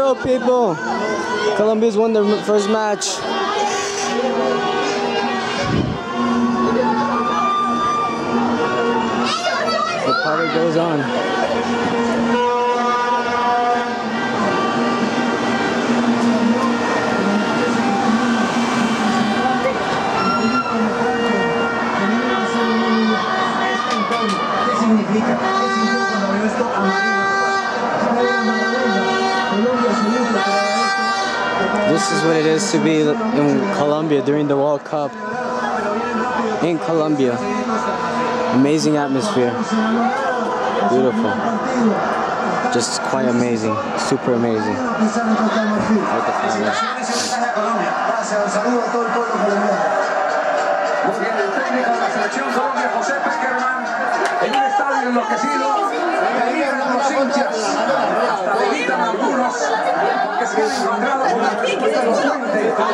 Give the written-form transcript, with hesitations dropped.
4-0, people. Colombia's won their first match. The party goes on. This is what it is to be in Colombia during the World Cup. In Colombia. Amazing atmosphere. Beautiful. Just quite amazing. Super amazing. En un estadio enloquecido, veían a los hinchas, hasta le gritan a algunos, porque se han encontrado con la respuesta elocuente.